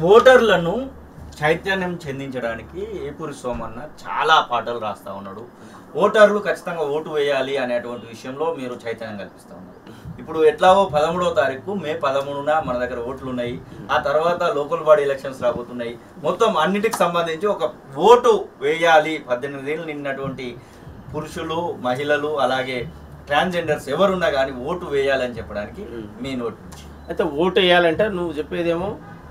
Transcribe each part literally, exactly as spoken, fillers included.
ఓటర్లను చైతన్యం చెందించడానికి ఏపూరి సోమన్న చాలా పాటలు రాస్తా ఉన్నాడు. ఓటర్లు ఖచ్చితంగా ఓటు వేయాలి అనేటువంటి విషయంలో మీరు చైతన్యం కల్పిస్తూ ఉన్నారు. ఇప్పుడు ఎట్లాగో పదమూడవ తారీఖు మే పదమూడున మన దగ్గర ఓట్లు ఉన్నాయి. ఆ తర్వాత లోకల్ బాడీ ఎలక్షన్స్ రాబోతున్నాయి. మొత్తం అన్నిటికి సంబంధించి ఒక ఓటు వేయాలి, పద్దెనిమిది ఏళ్ళు నిన్నటువంటి పురుషులు, మహిళలు, అలాగే ట్రాన్స్జెండర్స్ ఎవరున్నా కానీ ఓటు వేయాలని చెప్పడానికి మీ నోటి నుంచి. అయితే ఓటు వేయాలంటే నువ్వు చెప్పేదేమో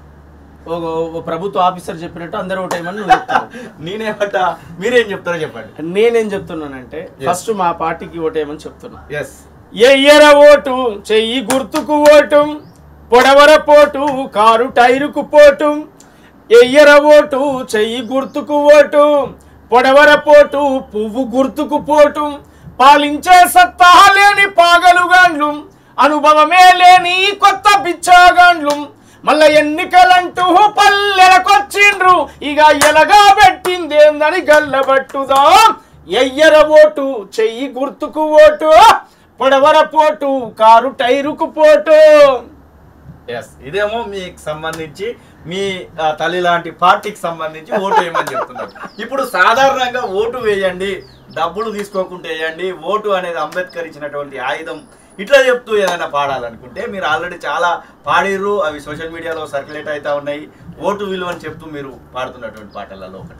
ఒక ప్రభుత్వ ఆఫీసర్ చెప్పినట్టు అందరూ ఓటు వేయమని నువ్వు చెప్తావు. నేనేమంట మీరేం చెప్తారో చెప్పండి. నేనేం చెప్తున్నానంటే ఫస్ట్ మా పార్టీకి ఓటు వేయమని చెప్తున్నా. ఎస్, ఎయ్యర ఓటు చెయ్యి గుర్తుకు ఓటు, పొడవర పోటు కారు టైరుకు పోటు. ఎయ్యర ఓటు చెయ్యి గుర్తుకు ఓటు, పొడవర పోటు పువ్వు గుర్తుకు పోటు. పాలించే సత్తా లేని పాగలుగాండ్లు, అనుభవమే లేని కొత్త బిచ్చాగాండ్లు. మళ్ళా ఎన్నికలంటూ పల్లెలకొచ్చిండ్రు, ఇక ఎలగా పెట్టిందేందని గల్లబట్టుదా. ఎయ్యర ఓటు చెయ్యి గుర్తుకు ఓటు, పొడవర పోటు కారు టైరుకు పోటు. ఎస్, ఇదేమో మీకు సంబంధించి మీ తల్లి లాంటి పార్టీకి సంబంధించి ఓటు వేయమని చెప్తున్నారు. ఇప్పుడు సాధారణంగా ఓటు వేయండి, డబ్బులు తీసుకోకుండా వేయండి, ఓటు అనేది అంబేద్కర్ ఇచ్చినటువంటి ఆయుధం, ఇట్లా చెప్తూ ఏదైనా పాడాలనుకుంటే మీరు ఆల్రెడీ చాలా పాడిర్రు, అవి సోషల్ మీడియాలో సర్క్యులేట్ అవుతా ఉన్నాయి. ఓటు విలువ అని చెప్తూ మీరు పాడుతున్నటువంటి పాటలలో ఒకటి.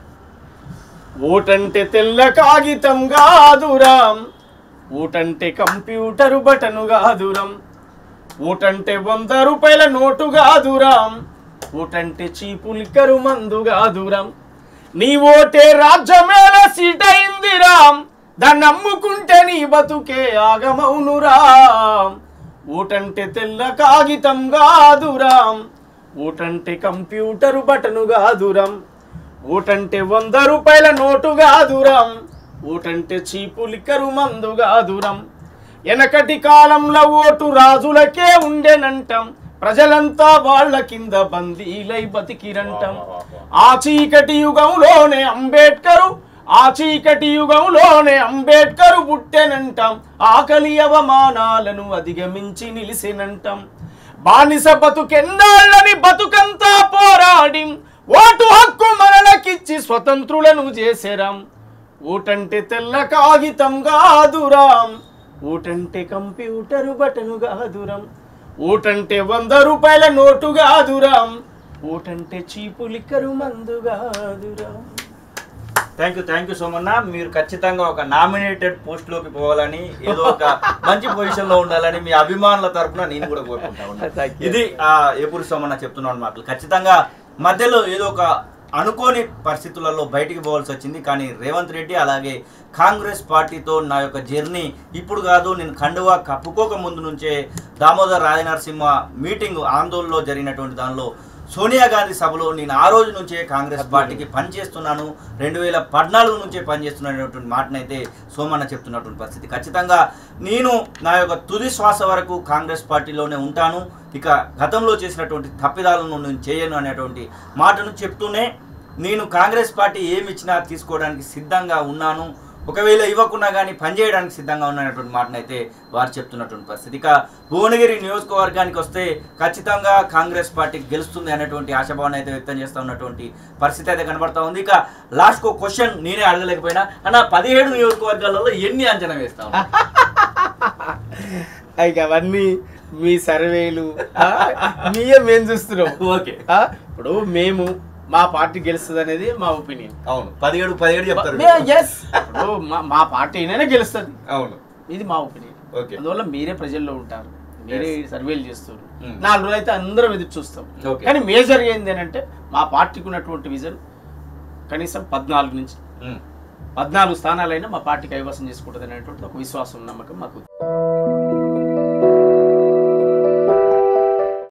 ఓటంటే తెల్ల కాగితం కాదురాం, ఓటంటే కంప్యూటరు బటను కాదురం. ఓటంటే వంద రూపాయల నోటు కాదురాం, ఓటంటే చీపు లిక్కరు మందు కాదురం. నీ ఓటే రాజ్యమేళ సీట్ అయిందిరాం, దాన్ని అమ్ముకుంటే నీ బతుకే ఆగమౌనురా. ఓటంటే తెల్ల కాగితం కాదురాం, ఓటంటే కంప్యూటరు బటను కాదురం. ఓటంటే వంద రూపాయల నోటు కాదురం, ఓటంటే చీపు లిక్కరు మందు కాదురం. వెనకటి కాలంలో ఓటు రాజులకే ఉండేనంటాం, ప్రజలంతా వాళ్ళ కింద బందీలై బతికిరంటాం. ఆ చీకటి యుగంలోనే అంబేద్కరు ఆ చీకటి యుగంలోనే అంబేద్కరు పుట్టెనంటాం. ఆకలి అవమానాలను అధిగమించి నిలిసినంటాం. బానిస బతుకెన్నాళ్ళని బతుకంతా పోరాడి ఓటు హక్కు మనలకిచ్చి స్వతంత్రులను చేసేరాం. ఓటంటే తెల్ల కాగితం కాదురాం, ఓటంటే కంప్యూటరు బటను కాదురం. ఓటంటే వంద రూపాయల నోటు కాదురాం, ఓటంటే చీపు లిక్కరు మందు కాదురాం. Thank you thank you Somanna. మీరు ఖచ్చితంగా ఒక నామినేటెడ్ పోస్ట్లోకి పోవాలని, ఏదో ఒక మంచి పొజిషన్లో ఉండాలని మీ అభిమానుల తరఫున నేను కూడా కోరుకుంటా ఉన్నాను. ఇది ఏపూరి సోమన్న చెప్తున్నాను మాటలు. ఖచ్చితంగా మధ్యలో ఏదో ఒక అనుకోని పరిస్థితులలో బయటికి పోవాల్సి వచ్చింది. కానీ రేవంత్ రెడ్డి అలాగే కాంగ్రెస్ పార్టీతో నా యొక్క జర్నీ ఇప్పుడు కాదు, నేను కండువా కప్పుకోక ముందు నుంచే దామోదర్ రాజనరసింహ మీటింగ్ ఆందోళనలో జరిగినటువంటి దానిలో సోనియా గాంధీ సభలో నేను ఆ రోజు నుంచే కాంగ్రెస్ పార్టీకి పనిచేస్తున్నాను, రెండు వేల పద్నాలుగు నుంచే పనిచేస్తున్నటువంటి మాటనైతే సోమన్న చెప్తున్నటువంటి పరిస్థితి. ఖచ్చితంగా నేను నా యొక్క తుది శ్వాస వరకు కాంగ్రెస్ పార్టీలోనే ఉంటాను, ఇక గతంలో చేసినటువంటి తప్పిదాలను నేను చేయను అనేటువంటి మాటను చెప్తూనే నేను కాంగ్రెస్ పార్టీ ఏమి ఇచ్చినా తీసుకోవడానికి సిద్ధంగా ఉన్నాను, ఒకవేళ ఇవ్వకున్నా కానీ పనిచేయడానికి సిద్ధంగా ఉన్నటువంటి మాటనైతే వారు చెప్తున్నటువంటి పరిస్థితి. ఇక భువనగిరి నియోజకవర్గానికి వస్తే ఖచ్చితంగా కాంగ్రెస్ పార్టీ గెలుస్తుంది అనేటువంటి ఆశాభావాన్ని అయితే వ్యక్తం చేస్తూ ఉన్నటువంటి పరిస్థితి అయితే కనబడతా ఉంది. ఇక లాస్ట్కో క్వశ్చన్ నేనే అడగలేకపోయినా అన్న, పదిహేడు నియోజకవర్గాలలో ఎన్ని అంచనా వేస్తా ఉన్నా? ఇక అవన్నీ మీ సర్వేలు మీయే మేము చూస్తున్నాం. ఓకే, ఇప్పుడు మేము మా పార్టీ గెలుస్తుంది అనేది మా ఒపీనియన్. అవును, పదిహేడు పదిహేడు చెప్తారు. మా పార్టీ అయినా గెలుస్తుంది, అవును, ఇది మా ఒపీనియన్. ఓకే, అందువల్ల మీరే ప్రజల్లో ఉంటారు, మీరే సర్వేలు చేస్తారు. నాలుగు రోజులు అయితే అందరం ఎదురు చూస్తాం. కానీ మేజర్ ఏంది అని అంటే మా పార్టీకి ఉన్నటువంటి విజన్ కనీసం పద్నాలుగు నుంచి పద్నాలుగు స్థానాలైనా మా పార్టీ కైవసం చేసుకుంటుంది అనేటువంటి ఒక విశ్వాసం, నమ్మకం మాకు.